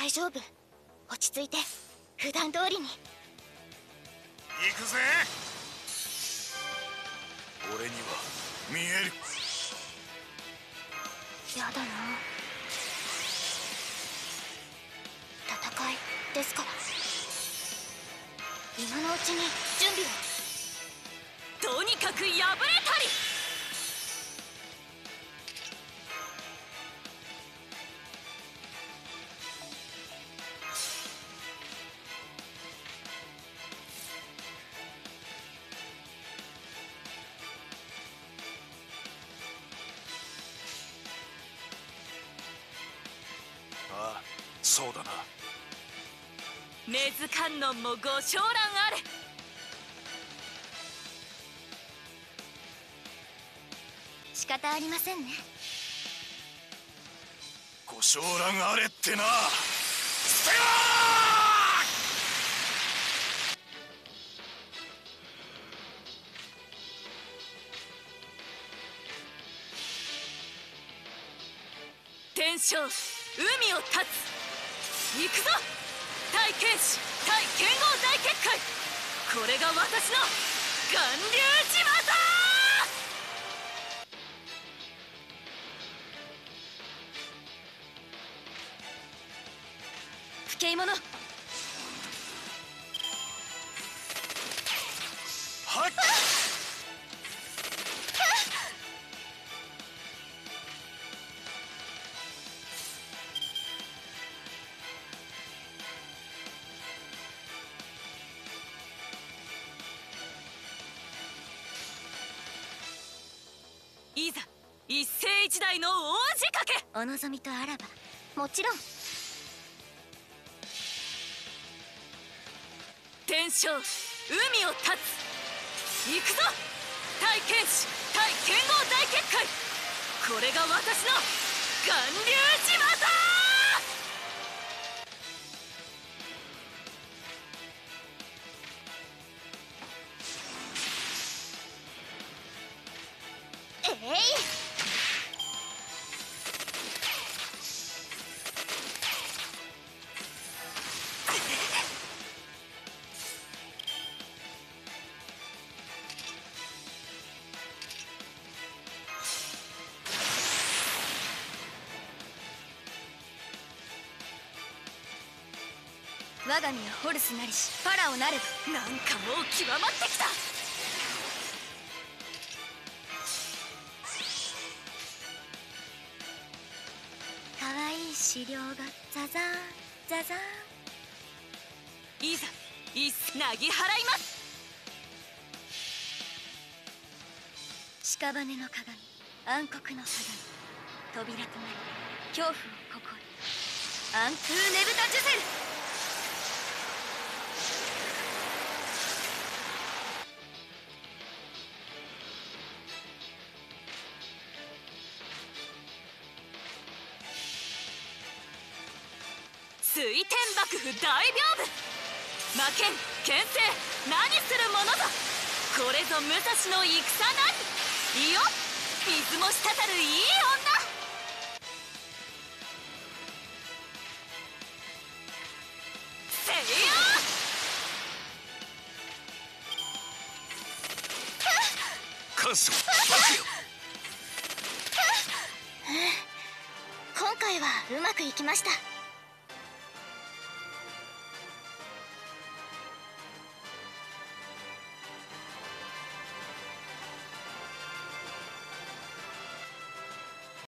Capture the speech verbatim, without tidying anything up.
大丈夫。落ち着いて普段通りに。 行くぜ。俺には見える。 やだな。戦いですから。今のうちに準備を。 とにかく破れたり。 ああ、そうだな。 根津観音もご承覧あれ。 仕方ありませんね。 ご承覧あれってな。ステラー天正海を立つ。行くぞ。対剣士対剣豪大結界。これが私の巌流島だ。不敬者。 はっ。 いざ一世一代の王子かけ。 お望みとあらばもちろん。 天正海を立つ。行くぞ。対剣士対剣豪大結界。これが私の巌流島だ。 えい。我が身はホルスなりしファラオなれば。 なんかもう極まってきた。 かわいい資料がザザーンザザーン。 いざ一なぎ払います。 屍の鏡、暗黒の鏡、扉となり恐怖をここへ。アンクーネブタジュゼル。 水天幕府大屏風。魔剣剣聖何するものぞ。これぞ武蔵の戦なり。いよ水も滴るいい女。せいや感謝バキよ。 今回はうまくいきました。